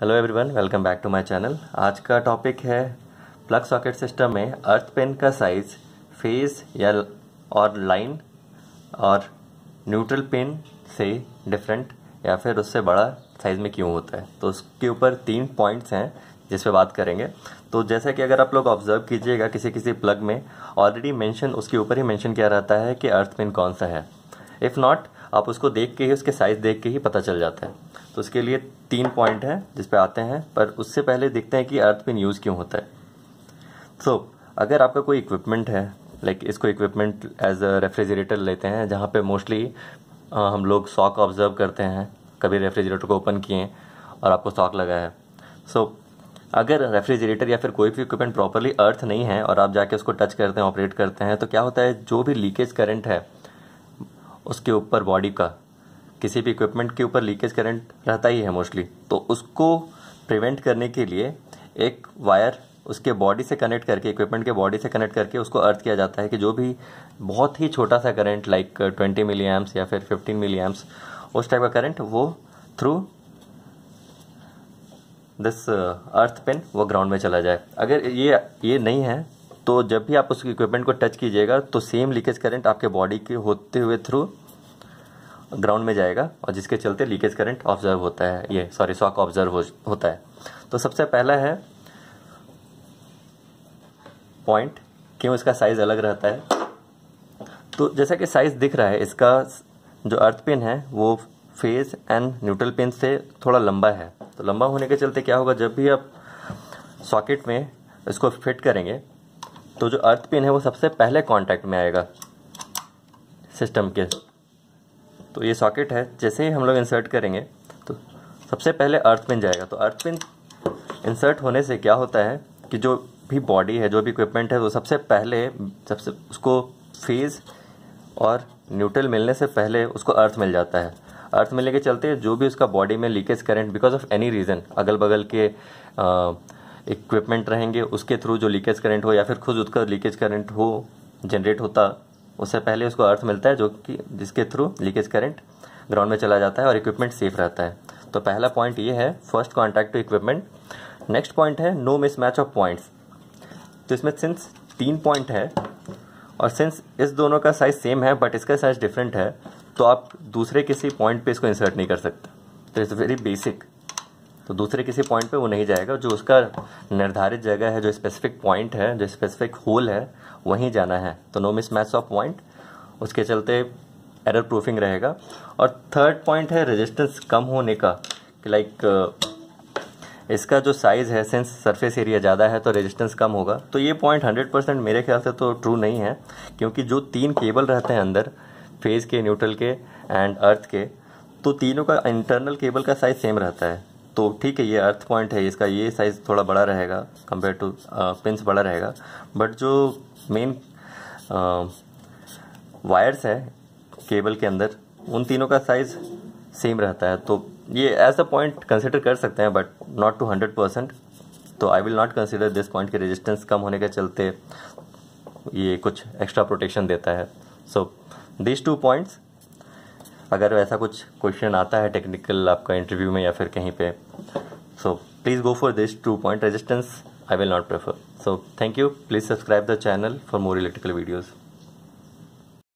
Hello everyone, welcome back to my channel. आज का topic है प्लग सॉकेट सिस्टम में अर्थ पिन का साइज फेज या और लाइन और न्यूट्रल पिन से डिफरेंट या फिर उससे बड़ा साइज में क्यों होता है। तो उसके ऊपर 3 पॉइंट्स हैं जिस पे बात करेंगे। तो जैसा कि अगर आप लोग ऑब्जर्व कीजिएगा, किसी किसी प्लग में ऑलरेडी मेंशन उसके ऊपर ही मेंशन किया रहता है कि अर्थ पिन कौन सा है। इफ़ नॉट, आप उसको देख के ही, उसके साइज देख के ही पता चल जाता है। तो उसके लिए 3 पॉइंट हैं जिस पे आते हैं, पर उससे पहले देखते हैं कि अर्थ पिन यूज़ क्यों होता है। तो अगर आपका कोई इक्विपमेंट है, लाइक इसको इक्विपमेंट एज अ रेफ्रिजरेटर लेते हैं, जहाँ पे मोस्टली हम लोग शॉक ऑब्जर्व करते हैं। कभी रेफ्रिजरेटर को ओपन किए और आपको शॉक लगा है। सो अगर रेफ्रिजरेटर या फिर कोई भी इक्विपमेंट प्रॉपरली अर्थ नहीं है और आप जाके उसको टच करते हैं, ऑपरेट करते हैं, तो क्या होता है, जो भी लीकेज करंट है उसके ऊपर, बॉडी का किसी भी इक्विपमेंट के ऊपर लीकेज करंट रहता ही है मोस्टली, तो उसको प्रिवेंट करने के लिए एक वायर उसके बॉडी से कनेक्ट करके, इक्विपमेंट के बॉडी से कनेक्ट करके उसको अर्थ किया जाता है कि जो भी बहुत ही छोटा सा करंट लाइक 20 मिली एम्प्स या फिर 15 मिली एम्प्स, उस टाइप का करंट वो थ्रू दिस अर्थ पिन वो ग्राउंड में चला जाए। अगर ये नहीं है तो जब भी आप उस इक्विपमेंट को टच कीजिएगा तो सेम लीकेज करंट आपके बॉडी के होते हुए थ्रू ग्राउंड में जाएगा और जिसके चलते लीकेज करंट ऑब्जर्व होता है, शॉक ऑब्जर्व होता है। तो सबसे पहला है पॉइंट, क्यों इसका साइज अलग रहता है। तो जैसा कि साइज दिख रहा है, इसका जो अर्थ पिन है वो फेज एंड न्यूट्रल पिन से थोड़ा लंबा है। तो लंबा होने के चलते क्या होगा, जब भी आप सॉकेट में इसको फिट करेंगे तो जो अर्थ पिन है वो सबसे पहले कांटेक्ट में आएगा सिस्टम के। तो ये सॉकेट है, जैसे ही हम लोग इंसर्ट करेंगे तो सबसे पहले अर्थ पिन जाएगा। तो अर्थ पिन इंसर्ट होने से क्या होता है कि जो भी बॉडी है, जो भी इक्विपमेंट है, वो सबसे उसको फेज और न्यूट्रल मिलने से पहले उसको अर्थ मिल जाता है। अर्थ मिलने के चलते जो भी उसका बॉडी में leakage current because of any reason, अगल बगल के इक्विपमेंट रहेंगे उसके थ्रू जो लीकेज करंट हो या फिर खुद उसका लीकेज करंट हो जनरेट होता, उससे पहले उसको अर्थ मिलता है, जो कि जिसके थ्रू लीकेज करंट ग्राउंड में चला जाता है और इक्विपमेंट सेफ रहता है। तो पहला पॉइंट ये है, first contact to equipment. Next point है नो मिसमैच ऑफ पॉइंट्स। तो इसमें सिंस 3 पॉइंट है और सिंस इस दोनों का साइज सेम है बट इसका साइज डिफरेंट है, तो आप दूसरे किसी पॉइंट पे इसको इंसर्ट नहीं कर सकते। तो इट्स वेरी बेसिक। तो दूसरे किसी पॉइंट पे वो नहीं जाएगा, जो उसका निर्धारित जगह है, जो स्पेसिफिक पॉइंट है, जो स्पेसिफिक होल है, वहीं जाना है। तो नो मिसमैच ऑफ पॉइंट, उसके चलते एरर प्रूफिंग रहेगा। और थर्ड पॉइंट है रेजिस्टेंस कम होने का, कि लाइक इसका जो साइज़ है, सिंस सरफेस एरिया ज़्यादा है तो रेजिस्टेंस कम होगा। तो ये पॉइंट 100% मेरे ख्याल से तो ट्रू नहीं है, क्योंकि जो 3 केबल रहते हैं अंदर, फेज के, न्यूट्रल के एंड अर्थ के, तो तीनों का इंटरनल केबल का साइज सेम रहता है। तो ठीक है, ये अर्थ पॉइंट है, इसका ये साइज़ थोड़ा बड़ा रहेगा कंपेयर टू पिंस बड़ा रहेगा, बट जो मेन वायर्स है केबल के अंदर, उन तीनों का साइज सेम रहता है। तो ये एज अ पॉइंट कंसिडर कर सकते हैं, बट नॉट टू 100%। तो I will not consider this point के रेजिस्टेंस कम होने के चलते ये कुछ एक्स्ट्रा प्रोटेक्शन देता है। सो दिस 2 पॉइंट्स, अगर ऐसा कुछ क्वेश्चन आता है टेक्निकल आपका इंटरव्यू में या फिर कहीं पे, so please go for this 2 point. Resistance I will not prefer. So thank you, please subscribe the channel for more electrical videos.